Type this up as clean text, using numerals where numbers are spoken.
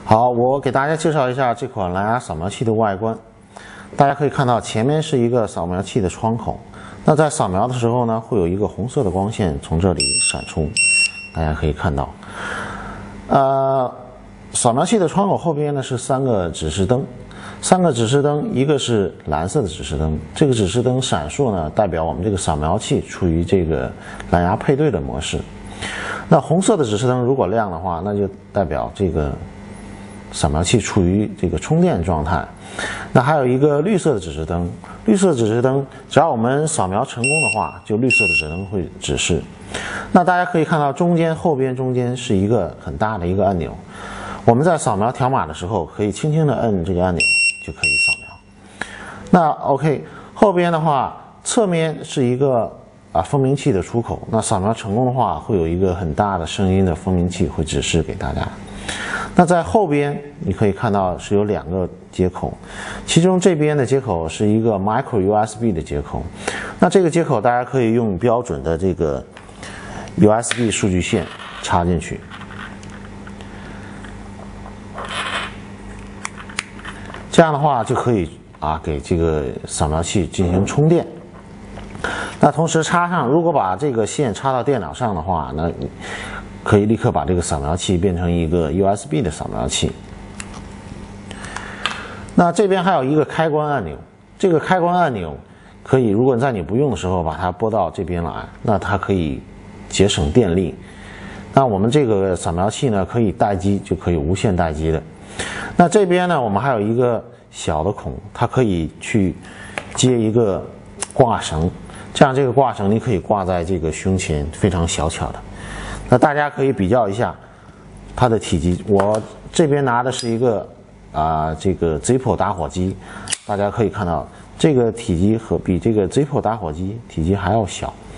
好，我给大家介绍一下这款蓝牙扫描器的外观。大家可以看到，前面是一个扫描器的窗口。那在扫描的时候呢，会有一个红色的光线从这里闪出，大家可以看到。扫描器的窗口后边呢是3个指示灯，3个指示灯，一个是蓝色的指示灯，这个指示灯闪烁呢，代表我们这个扫描器处于这个蓝牙配对的模式。那红色的指示灯如果亮的话，那就代表这个扫描器处于这个充电状态。那还有一个绿色的指示灯，绿色指示灯只要我们扫描成功的话，就绿色的指示灯会指示。那大家可以看到后边中间是一个很大的一个按钮，我们在扫描条码的时候可以轻轻的摁这个按钮就可以扫描。那 OK， 后边的话侧面是一个蜂鸣器的出口，那扫描成功的话会有一个很大的声音的蜂鸣器会指示给大家。那在后边你可以看到是有2个接口，其中这边的接口是一个 micro USB 的接口，那这个接口大家可以用标准的这个 USB 数据线插进去，这样的话就可以给这个扫描器进行充电。那同时插上，如果把这个线插到电脑上的话，那可以立刻把这个扫描器变成一个 USB 的扫描器。那这边还有一个开关按钮，这个开关按钮可以，如果在你不用的时候把它拨到这边来，那它可以节省电力。那我们这个扫描器呢，可以待机，就可以无线待机的。那这边呢，我们还有一个小的孔，它可以去接一个挂绳，这样这个挂绳你可以挂在这个胸前，非常小巧的。那大家可以比较一下它的体积，我这边拿的是一个这个 Zippo 打火机，大家可以看到这个体积比这个 Zippo 打火机体积还要小。